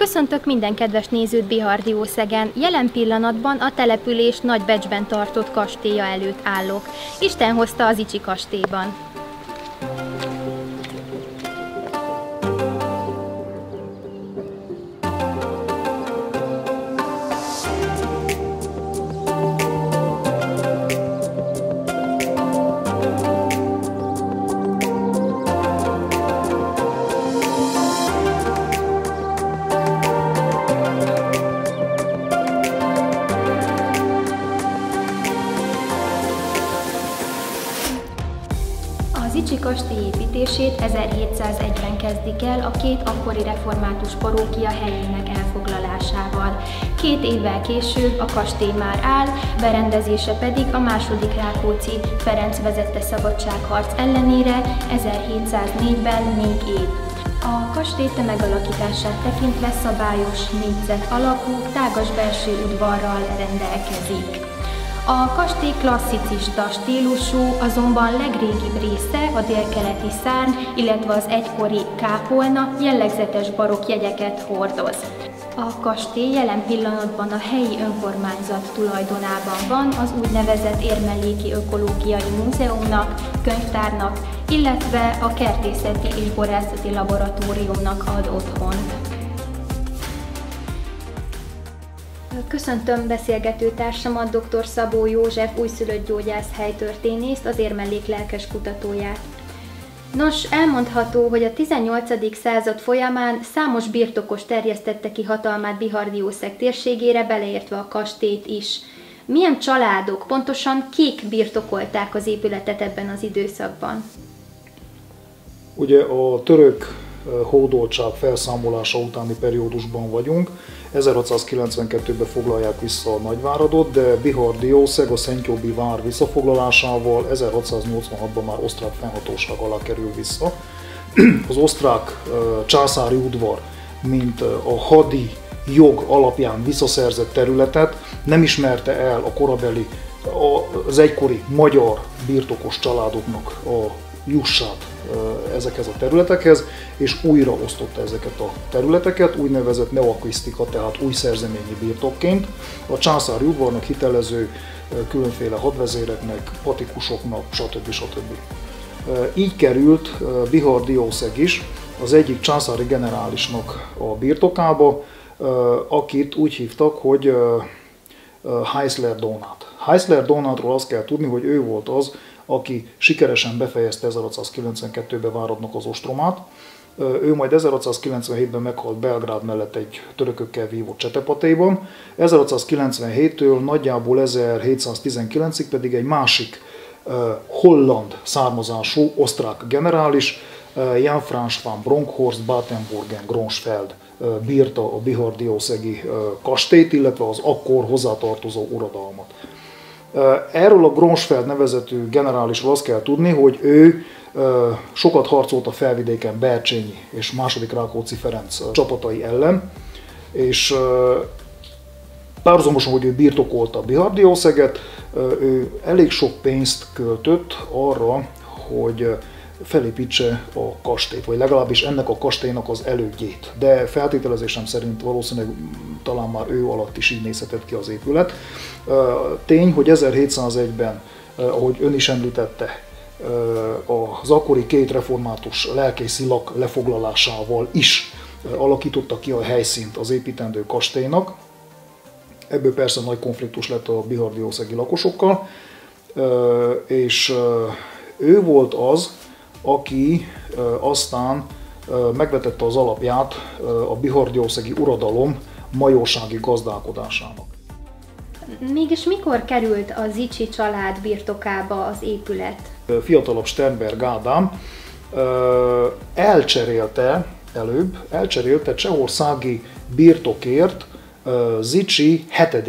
Köszöntök minden kedves nézőt Bihar-Diószegen. Jelen pillanatban a település Nagybecsben tartott kastélya előtt állok. Isten hozta az Zichy kastélyban. A Zichy kastély építését 1701-ben kezdik el a két akkori református parókia helyének elfoglalásával. 2 évvel később a kastély már áll, berendezése pedig a második Rákóczi Ferenc vezette szabadságharc ellenére 1704-ben még év. A kastély tömegalakítását tekintve szabályos, négyzet alakú, tágas belső udvarral rendelkezik. A kastély klasszicista stílusú, azonban legrégibb része a délkeleti szárny, illetve az egykori kápolna jellegzetes barokk jegyeket hordoz. A kastély jelen pillanatban a helyi önkormányzat tulajdonában van, az úgynevezett Érmelléki Ökológiai Múzeumnak, könyvtárnak, illetve a Kertészeti és Borászati Laboratóriumnak ad otthont. Köszöntöm beszélgető társamat, dr. Szabó József, újszülött gyógyász helytörténészt, az Érmellék lelkes kutatóját. Nos, elmondható, hogy a 18. század folyamán számos birtokos terjesztette ki hatalmát Bihar-Diószeg térségére, beleértve a kastélyt is. Milyen családok, pontosan kik birtokolták az épületet ebben az időszakban? Ugye a török hódoltság felszámolása utáni periódusban vagyunk. 1692-ben foglalják vissza a Nagyváradot, de Bihar-Diószeg a Szentjobbí vár visszafoglalásával 1686-ban már osztrák fennhatóság alá kerül vissza. Az osztrák császári udvar, mint a hadi jog alapján visszaszerzett területet nem ismerte el a korabeli, az egykori magyar birtokos családoknak a jussát ezekhez a területekhez, és újra osztotta ezeket a területeket, úgynevezett neoakvisztika, tehát új szerzeményi birtokként, a császári udvarnak hitelező különféle hadvezéreknek, patikusoknak, stb. Így került Bihar-Diószeg is az egyik császári generálisnak a birtokába, akit úgy hívtak, hogy Heisler Donát. Heisler Donátról azt kell tudni, hogy ő volt az, aki sikeresen befejezte 1692-ben Váradnak az ostromát. Ő majd 1697-ben meghalt Belgrád mellett egy törökökkel vívott csetepatéban. 1697-től nagyjából 1719-ig pedig egy másik holland származású osztrák generális, Jan Franz van Bronkhorst Batenburgen-Gronsfeld bírta a Bihar-Diószegi kastélyt, illetve az akkor hozzátartozó uradalmat. Erről a Gronsfeld nevezetű generálisról azt kell tudni, hogy ő sokat harcolt a felvidéken Bercsényi és második Rákóczi Ferenc csapatai ellen, és párhuzamosan, hogy ő birtokolta Bihar-Diószeget, ő elég sok pénzt költött arra, hogy felépítse a kastélyt, vagy legalábbis ennek a kastélynak az elődjét. De feltételezésem szerint valószínűleg talán már ő alatt is így nézhetett ki az épület. Tény, hogy 1701-ben, ahogy ön is említette, az akkori két református lelkészi lak lefoglalásával is alakította ki a helyszínt az építendő kastélynak. Ebből persze nagy konfliktus lett a bihar-diószegi lakosokkal, és ő volt az, aki aztán megvetette az alapját a bihar-diószegi uradalom majorsági gazdálkodásának. Mégis mikor került a Zichy család birtokába az épület? Fiatalabb Sternberg Ádám elcserélte csehországi birtokért Zichy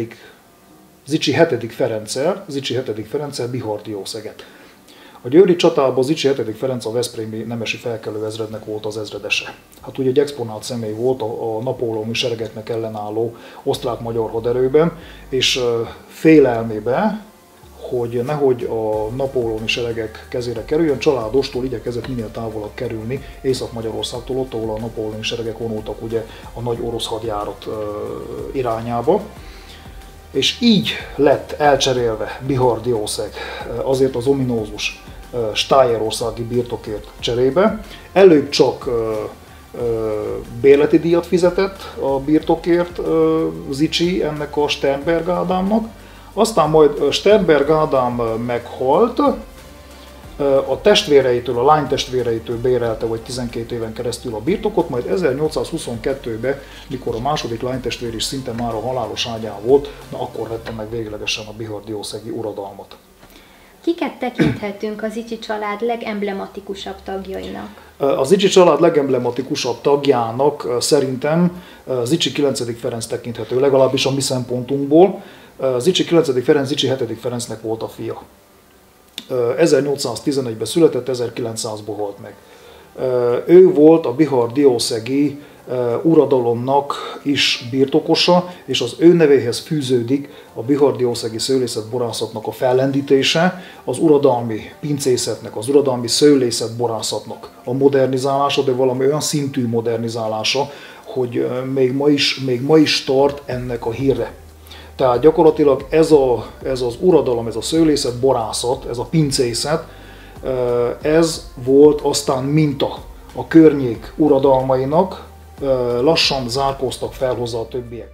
7. Ferenccel Bihar-Diószeget. A győri csatában Zichy 7. Ferenc a veszprémi nemesi felkelő ezrednek volt az ezredese. Hát ugye egy exponált személy volt a napóleoni seregeknek ellenálló osztrák-magyar haderőben, és félelmébe hogy nehogy a napóleoni seregek kezére kerüljön, családostól igyekezett minél távolabb kerülni Észak-Magyarországtól, ott, ahol a napóleoni seregek vonultak ugye a nagy orosz hadjárat irányába. És így lett elcserélve Bihar-Diószeg azért az ominózus stájerországi birtokért cserébe. Előbb csak bérleti díjat fizetett a birtokért Zichy ennek a Sternberg Ádámnak, aztán majd Sternberg Ádám meghalt, a testvéreitől, a lány testvéreitől bérelte vagy 12 éven keresztül a birtokot, majd 1822-ben, mikor a második lánytestvér is szinte már a halálos ágyán volt, na akkor vette meg véglegesen a bihar-diószegi uradalmat. Kiket tekinthetünk a Zichy család legemblematikusabb tagjainak? A Zichy család legemblematikusabb tagjának szerintem Zichy 9. Ferenc tekinthető, legalábbis a mi szempontunkból. Zichy 9. Ferenc Zichy 7. Ferencnek volt a fia. 1811-ben született, 1900-ban halt meg. Ő volt a bihar-diószegi uradalomnak is birtokosa, és az ő nevéhez fűződik a bihar-diószegi szőlészetborászatnak a fellendítése, az uradalmi pincészetnek, az uradalmi szőlészetborászatnak a modernizálása, de valami olyan szintű modernizálása, hogy még ma is tart ennek a híre. Tehát gyakorlatilag ez az uradalom, ez a szőlészetborászat, ez a pincészet, ez volt aztán minta a környék uradalmainak, lassan zárkóztak fel hozzá a többiek.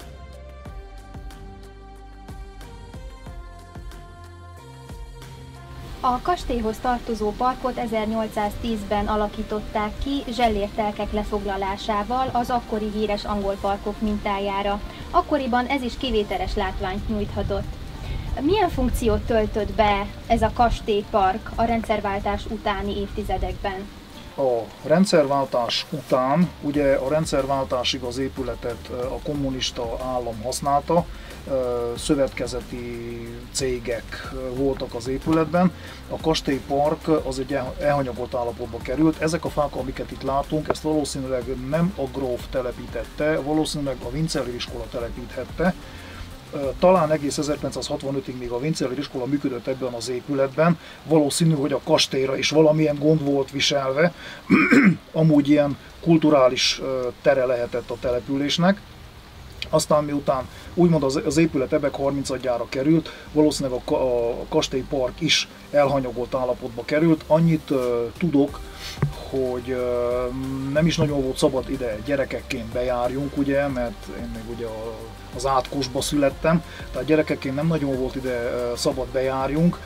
A kastélyhoz tartozó parkot 1810-ben alakították ki zsellértelkek lefoglalásával az akkori híres angol parkok mintájára. Akkoriban ez is kivételes látványt nyújthatott. Milyen funkciót töltött be ez a kastélypark a rendszerváltás utáni évtizedekben? A rendszerváltás után, ugye a rendszerváltásig az épületet a kommunista állam használta, szövetkezeti cégek voltak az épületben. A kastélypark az egy elhanyagolt állapotba került. Ezek a fák, amiket itt látunk, ezt valószínűleg nem a gróf telepítette, valószínűleg a Vincelli iskola telepíthette. Talán egész 1965-ig még a Vincelli iskola működött ebben az épületben. Valószínű, hogy a kastélyra is valamilyen gond volt viselve. Amúgy ilyen kulturális tere lehetett a településnek. Aztán miután úgymond az épület ebek 30-adjára került, valószínűleg a kastélypark is elhanyagolt állapotba került. Annyit tudok, hogy nem is nagyon volt szabad ide gyerekekként bejárjunk, ugye, mert én még ugye az Átkosba születtem, tehát gyerekekként nem nagyon volt ide szabad bejárjunk.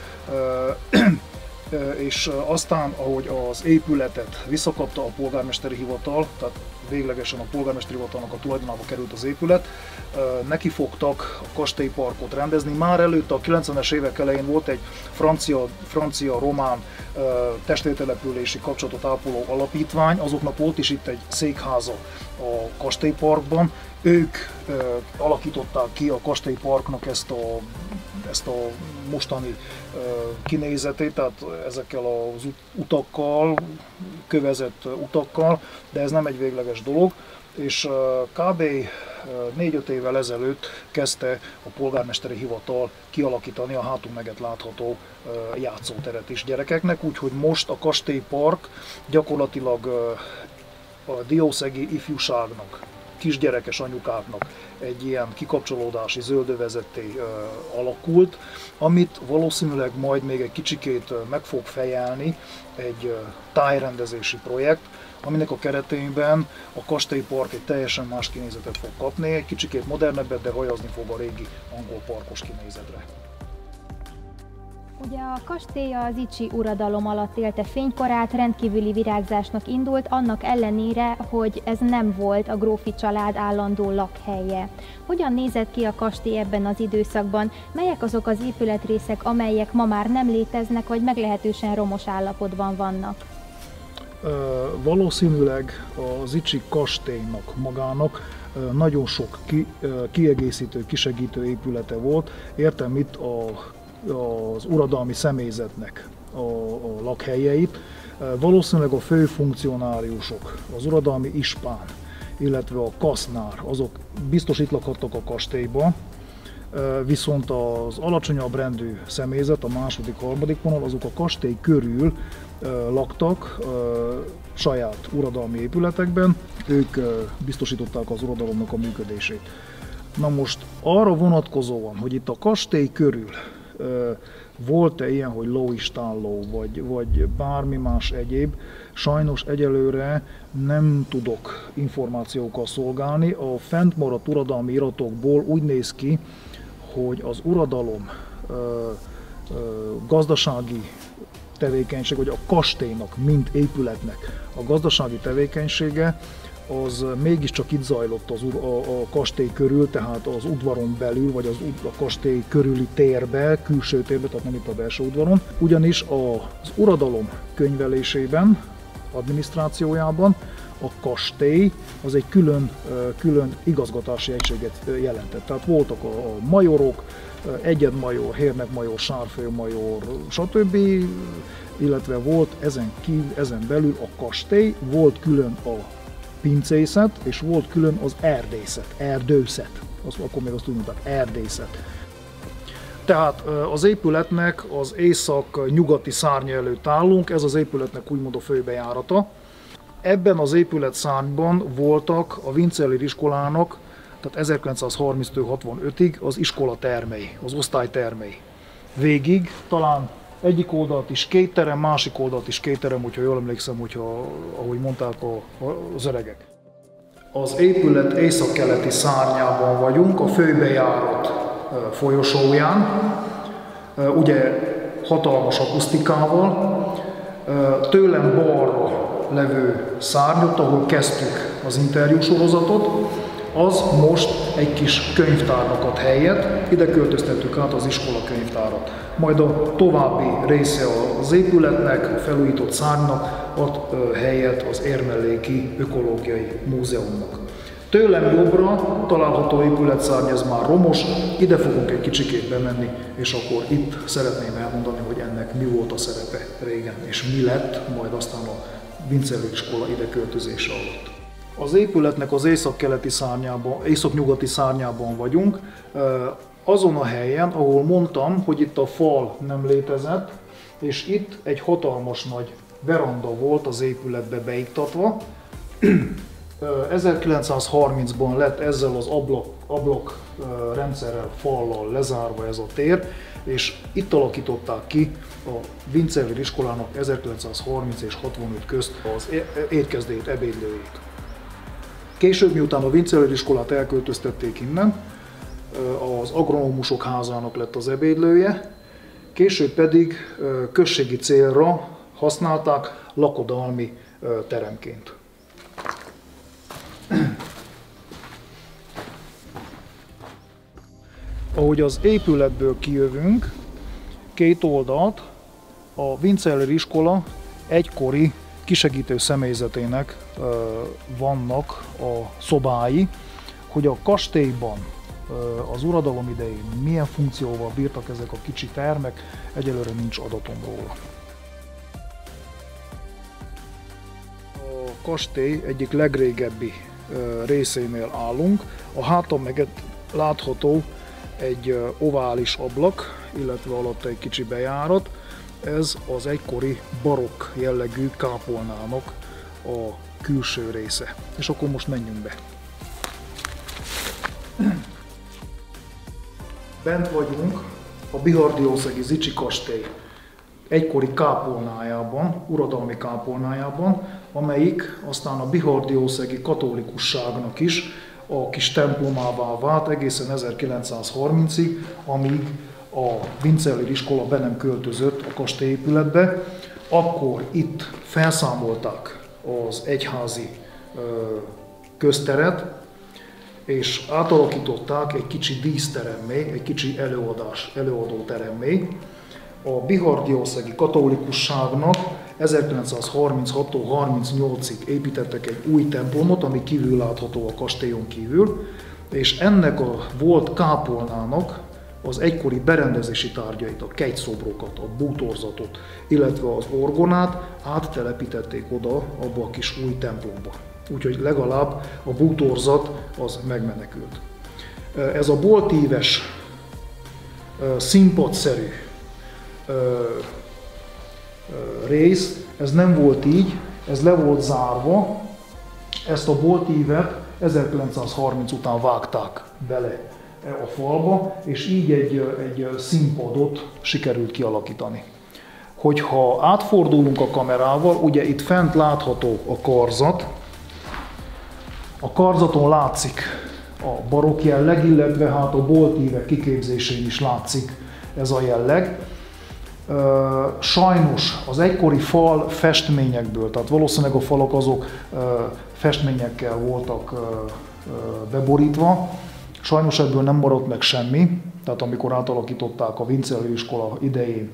És aztán, ahogy az épületet visszakapta a polgármesteri hivatal, tehát véglegesen a polgármesteri hivatalnak a tulajdonába került az épület, nekifogtak a kastélyparkot rendezni. Már előtte a 90-es évek elején volt egy francia-román testvértelepülési kapcsolatot ápoló alapítvány, azoknak volt is itt egy székháza a kastélyparkban. Ők alakították ki a kastélyparknak ezt a mostani kinézetét, tehát ezekkel az utakkal, kövezett utakkal, de ez nem egy végleges dolog, és kb. 4-5 évvel ezelőtt kezdte a polgármesteri hivatal kialakítani a hátul meget látható játszóteret is gyerekeknek, úgyhogy most a kastélypark gyakorlatilag a diószegi ifjúságnak, kisgyerekes anyukáknak egy ilyen kikapcsolódási zöldövezetté alakult, amit valószínűleg majd még egy kicsikét meg fog fejelni egy tájrendezési projekt, aminek a keretében a kastélypark egy teljesen más kinézetet fog kapni, egy kicsikét modernebbet, de hajazni fog a régi angol parkos kinézetre. Ugye a kastély a Zichy uradalom alatt élte fénykorát, rendkívüli virágzásnak indult, annak ellenére, hogy ez nem volt a grófi család állandó lakhelye. Hogyan nézett ki a kastély ebben az időszakban? Melyek azok az épületrészek, amelyek ma már nem léteznek, vagy meglehetősen romos állapotban vannak? Valószínűleg a Zichy kastélynak magának nagyon sok kiegészítő, kisegítő épülete volt. Értem itt az uradalmi személyzetnek a lakhelyeit. Valószínűleg a fő funkcionáriusok, az uradalmi ispán, illetve a kasznár, azok biztos itt lakhattak a kastélyban. viszont az alacsonyabb rendű személyzet, a második, harmadik vonal, azok a kastély körül laktak saját uradalmi épületekben, ők biztosították az uradalomnak a működését. Na most arra vonatkozóan, hogy itt a kastély körül volt-e ilyen, hogy lóistálló, vagy bármi más egyéb, sajnos egyelőre nem tudok információkkal szolgálni. A fent maradt uradalmi iratokból úgy néz ki, hogy az uradalom gazdasági tevékenység, vagy a kastélynak, mint épületnek a gazdasági tevékenysége, az mégiscsak itt zajlott a kastély körül, tehát az udvaron belül, vagy a kastély körüli térbe, külső térbe, tehát nem itt a belső udvaron. Ugyanis az uradalom könyvelésében, adminisztrációjában a kastély az egy külön igazgatási egységet jelentett. Tehát voltak a majorok, egyedmajor, hérnekmajor, sárfőmajor, stb. Illetve volt ezen belül a kastély, volt külön a pincészet, és volt külön az erdőszet. Akkor még azt úgy mondták, erdészet. Tehát az épületnek az észak-nyugati szárnya előtt állunk, ez az épületnek úgymond a főbejárata. Ebben az épületszárnyban voltak a Vincelyr iskolának, tehát 1930-65-ig az iskola termei, az osztálytermei. Végig talán egyik oldalt is 2 terem, másik oldalt is 2 terem, hogyha jól emlékszem, ahogy mondták az öregek. Az épület északkeleti szárnyában vagyunk, a főbejárat folyosóján, ugye hatalmas akusztikával, tőlem balra levő szárnyot, ahol kezdtük az interjúsorozatot, az most egy kis könyvtárnak ad helyet, ide költöztettük át az iskola könyvtárat. Majd a további része az épületnek, a felújított szárnynak ad helyet az Érmelléki Ökológiai Múzeumnak. Tőlem jobbra található épületszárny, ez már romos, ide fogunk egy kicsikét bemenni, és akkor itt szeretném elmondani, hogy ennek mi volt a szerepe régen, és mi lett majd aztán a Vincelyr iskola ide költözése alatt. Az épületnek az északkeleti szárnyában, északnyugati szárnyában vagyunk, azon a helyen, ahol mondtam, hogy itt a fal nem létezett, és itt egy hatalmas nagy veranda volt az épületbe beiktatva. 1930-ban lett ezzel az ablak rendszerrel, fallal lezárva ez a tér, és itt alakították ki a Vincelyr iskolának 1930 és 65 közt az étkezdét, ebédlőjét. Később, miután a Vincelyr iskolát elköltöztették innen, az agronómusok házának lett az ebédlője, később pedig községi célra használták lakodalmi teremként. Ahogy az épületből kijövünk, 2 oldalt a Vincelyr iskola egykori kisegítő személyzetének vannak a szobái, hogy a kastélyban az uradalom idején milyen funkcióval bírtak ezek a kicsi termek, egyelőre nincs adatom róla. A kastély egyik legrégebbi részénél állunk, a hátam mögött látható egy ovális ablak, illetve alatta egy kicsi bejárat. Ez az egykori barokk jellegű kápolnának a külső része. És akkor most menjünk be. Bent vagyunk a Bihar-diószegi Zichy kastély egykori kápolnájában, uradalmi kápolnájában, amelyik aztán a Bihar-diószegi katolikusságnak is a kis templomává vált egészen 1930-ig, amíg a Vincelyr iskola be nem költözött a kastélyépületbe. Akkor itt felszámolták az egyházi közteret, és átalakították egy kicsi díszteremmé, egy kicsi előadóteremmé. A Bihar-diószegi katolikusságnak 1936-tól 38-ig építettek egy új templomot, ami kívül látható a kastélyon kívül, és ennek a volt kápolnának az egykori berendezési tárgyait, a kegyszobrokat, a bútorzatot, illetve az orgonát áttelepítették oda, abba a kis új templomba. Úgyhogy legalább a bútorzat az megmenekült. Ez a boltíves színpadszerű rész, ez nem volt így, ez le volt zárva, ezt a boltívet 1930 után vágták bele a falba, és így egy színpadot sikerült kialakítani. Hogyha átfordulunk a kamerával, ugye itt fent látható a karzat, a karzaton látszik a barokk jelleg, illetve hát a boltívek kiképzésén is látszik ez a jelleg. Sajnos az egykori fal festményekből, tehát valószínűleg a falak azok festményekkel voltak beborítva, sajnos ebből nem maradt meg semmi, tehát amikor átalakították a Vincelőiskola idején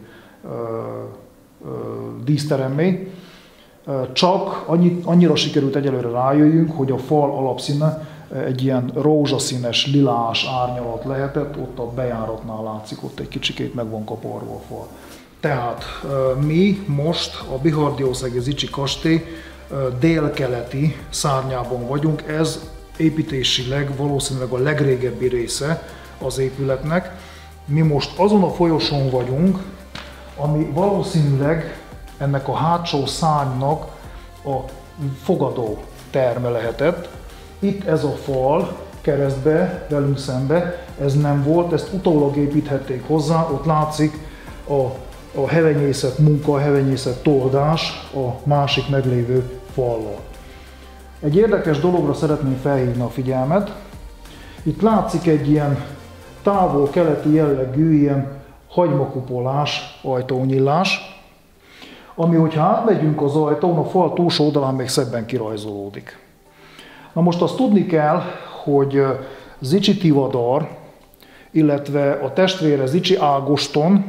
díszteremmé, csak annyira sikerült egyelőre rájöjjünk, hogy a fal alapszíne egy ilyen rózsaszínes, lilás árnyalat lehetett, ott a bejáratnál látszik, ott egy kicsikét meg van kaparva a fal. Tehát mi most a Bihar-Diószegi Zichy kastély délkeleti szárnyában vagyunk, ez építésileg valószínűleg a legrégebbi része az épületnek. Mi most azon a folyosón vagyunk, ami valószínűleg ennek a hátsó szárnynak a fogadó terme lehetett. Itt ez a fal keresztbe, velünk szembe, ez nem volt, ezt utólag építhették hozzá, ott látszik a hevenyészet munka, a hevenyészet toldás a másik meglévő fallal. Egy érdekes dologra szeretném felhívni a figyelmet. Itt látszik egy ilyen távol-keleti jellegű, ilyen hagymakupolás, ajtónyílás, ami, hogyha átmegyünk az ajtón, a fal túlsó oldalán még szebben kirajzolódik. Na most azt tudni kell, hogy Zichy Tivadar, illetve a testvére Zichy Ágoston,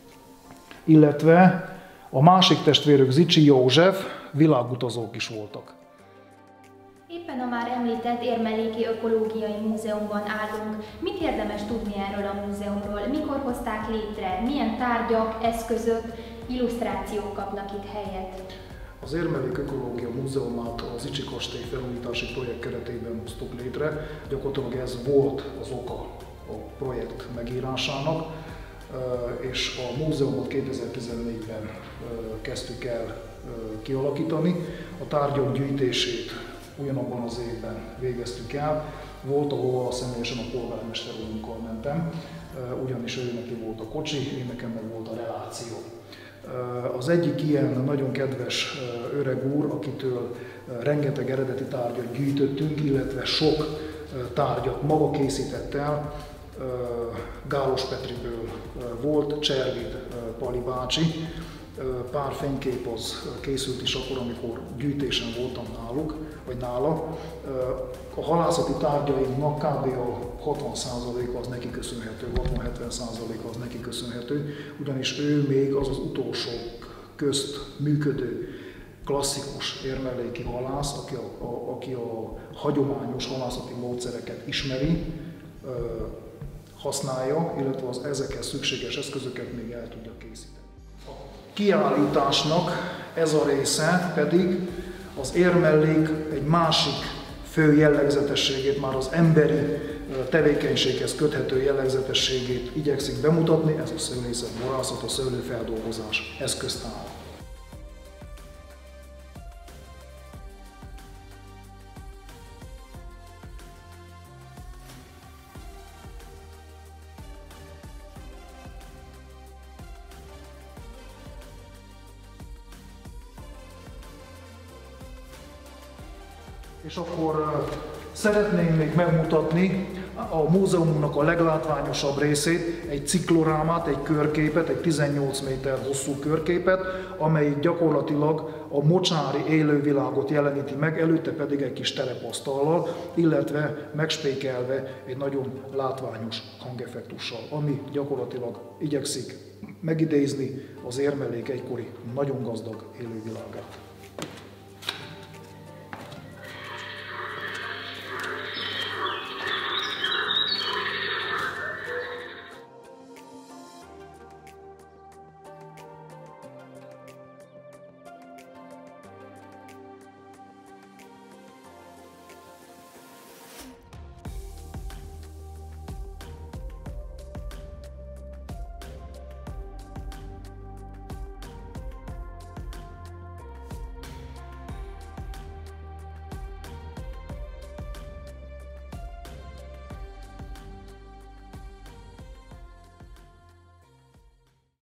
illetve a másik testvérük Zichy József világutazók is voltak. Éppen a már említett Érmelléki Ökológiai Múzeumban állunk. Mit érdemes tudni erről a múzeumról? Mikor hozták létre? Milyen tárgyak, eszközök, illusztrációk kapnak itt helyet? Az Érmellék Ökológia Múzeumát a Zichy kastély felújítási projekt keretében hoztuk létre. Gyakorlatilag ez volt az oka a projekt megírásának, és a múzeumot 2014-ben kezdtük el kialakítani. A tárgyak gyűjtését ugyanabban az évben végeztük el. Volt, ahol személyesen a polgármester úrunkkal mentem, ugyanis ő neki volt a kocsi, én nekem meg volt a reláció. Az egyik ilyen nagyon kedves öreg úr, akitől rengeteg eredeti tárgyat gyűjtöttünk, illetve sok tárgyat maga készített el, Gálos Petriből volt, Cservid Pali bácsi. Pár fénykép az készült is akkor, amikor gyűjtésen voltam náluk, vagy nála. A halászati tárgyainknak kb. A 60%-a az neki köszönhető, 60-70%-a az neki köszönhető, ugyanis ő még az az utolsó közt működő klasszikus érmelléki halász, aki a hagyományos halászati módszereket ismeri, használja, illetve az ezekhez szükséges eszközöket még el tudja készíteni. A kiállításnak ez a része pedig az érmellék egy másik fő jellegzetességét, már az emberi tevékenységhez köthető jellegzetességét igyekszik bemutatni, ez a szőlészet, borászat, a szőlőfeldolgozás eszköztára. És akkor szeretném még megmutatni a múzeumunknak a leglátványosabb részét, egy ciklorámát, egy körképet, egy 18 méter hosszú körképet, amely gyakorlatilag a mocsári élővilágot jeleníti meg, előtte pedig egy kis terepasztallal, illetve megspékelve egy nagyon látványos hangeffektussal, ami gyakorlatilag igyekszik megidézni az érmellék egykori nagyon gazdag élővilágát.